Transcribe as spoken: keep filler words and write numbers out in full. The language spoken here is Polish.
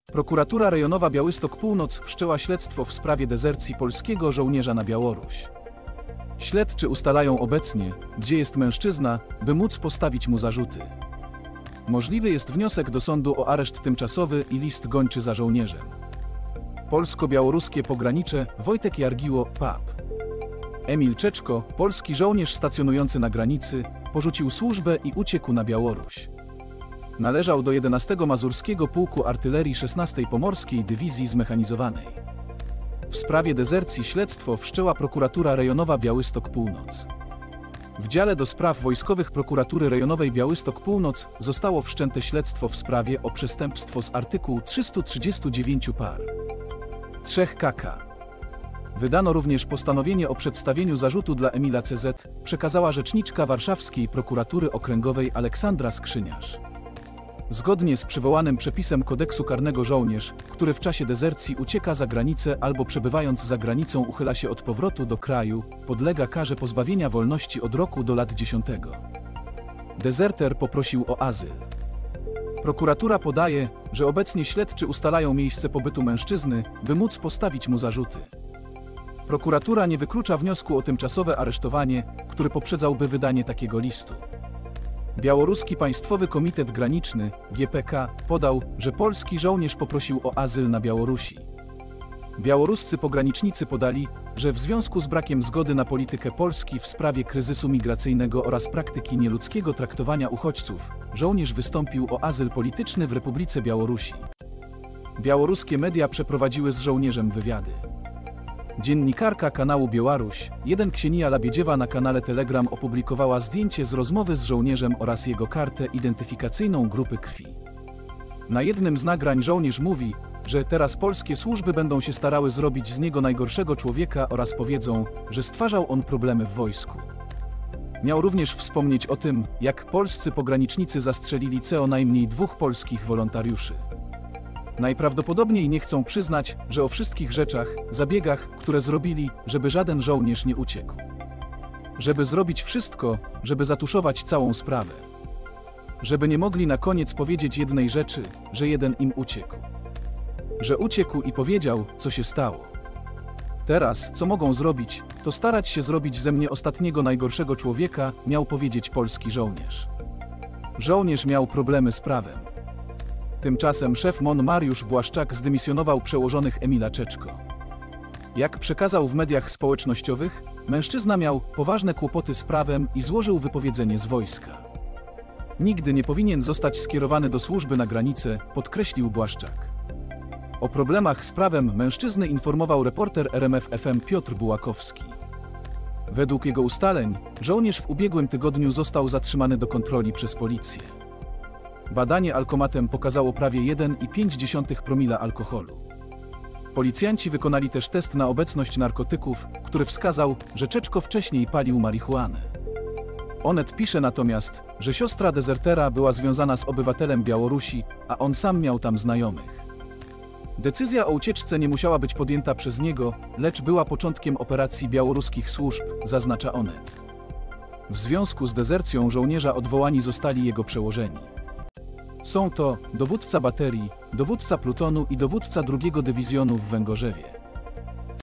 Prokuratura Rejonowa Białystok Północ wszczęła śledztwo w sprawie dezercji polskiego żołnierza na Białoruś. Śledczy ustalają obecnie, gdzie jest mężczyzna, by móc postawić mu zarzuty. Możliwy jest wniosek do sądu o areszt tymczasowy i list gończy za żołnierzem. Polsko-białoruskie pogranicze, Wojtek Jargiło, P A P. Emil Czeczko, polski żołnierz stacjonujący na granicy, porzucił służbę i uciekł na Białoruś. Należał do jedenastego Mazurskiego Pułku Artylerii szesnastej Pomorskiej Dywizji Zmechanizowanej. W sprawie dezercji śledztwo wszczęła Prokuratura Rejonowa Białystok Północ. W dziale do spraw wojskowych Prokuratury Rejonowej Białystok Północ zostało wszczęte śledztwo w sprawie o przestępstwo z artykułu trzysta trzydzieści dziewięć par. trzy K K. Wydano również postanowienie o przedstawieniu zarzutu dla Emila C Z, przekazała rzeczniczka Warszawskiej Prokuratury Okręgowej Aleksandra Skrzyniarz. Zgodnie z przywołanym przepisem kodeksu karnego żołnierz, który w czasie dezercji ucieka za granicę albo przebywając za granicą uchyla się od powrotu do kraju, podlega karze pozbawienia wolności od roku do lat dziesięciu. Dezerter poprosił o azyl. Prokuratura podaje, że obecnie śledczy ustalają miejsce pobytu mężczyzny, by móc postawić mu zarzuty. Prokuratura nie wyklucza wniosku o tymczasowe aresztowanie, który poprzedzałby wydanie takiego listu. Białoruski Państwowy Komitet Graniczny, G P K, podał, że polski żołnierz poprosił o azyl na Białorusi. Białoruscy pogranicznicy podali, że w związku z brakiem zgody na politykę Polski w sprawie kryzysu migracyjnego oraz praktyki nieludzkiego traktowania uchodźców, żołnierz wystąpił o azyl polityczny w Republice Białorusi. Białoruskie media przeprowadziły z żołnierzem wywiady. Dziennikarka kanału Białoruś, jeden Ksienia Labiedziewa na kanale Telegram opublikowała zdjęcie z rozmowy z żołnierzem oraz jego kartę identyfikacyjną grupy krwi. Na jednym z nagrań żołnierz mówi, że teraz polskie służby będą się starały zrobić z niego najgorszego człowieka oraz powiedzą, że stwarzał on problemy w wojsku. Miał również wspomnieć o tym, jak polscy pogranicznicy zastrzelili co najmniej dwóch polskich wolontariuszy. Najprawdopodobniej nie chcą przyznać, że o wszystkich rzeczach, zabiegach, które zrobili, żeby żaden żołnierz nie uciekł. Żeby zrobić wszystko, żeby zatuszować całą sprawę. Żeby nie mogli na koniec powiedzieć jednej rzeczy, że jeden im uciekł. Że uciekł i powiedział, co się stało. Teraz, co mogą zrobić, to starać się zrobić ze mnie ostatniego najgorszego człowieka, miał powiedzieć polski żołnierz. Żołnierz miał problemy z prawem. Tymczasem szef M O N Mariusz Błaszczak zdymisjonował przełożonych Emila Czeczko. Jak przekazał w mediach społecznościowych, mężczyzna miał poważne kłopoty z prawem i złożył wypowiedzenie z wojska. Nigdy nie powinien zostać skierowany do służby na granicę, podkreślił Błaszczak. O problemach z prawem mężczyzny informował reporter R M F F M Piotr Bułakowski. Według jego ustaleń, żołnierz w ubiegłym tygodniu został zatrzymany do kontroli przez policję. Badanie alkomatem pokazało prawie jeden i pięć dziesiątych promila alkoholu. Policjanci wykonali też test na obecność narkotyków, który wskazał, że Czeczko wcześniej palił marihuanę. Onet pisze natomiast, że siostra dezertera była związana z obywatelem Białorusi, a on sam miał tam znajomych. Decyzja o ucieczce nie musiała być podjęta przez niego, lecz była początkiem operacji białoruskich służb, zaznacza Onet. W związku z dezercją żołnierza odwołani zostali jego przełożeni. Są to dowódca baterii, dowódca plutonu i dowódca drugiego dywizjonu w Węgorzewie.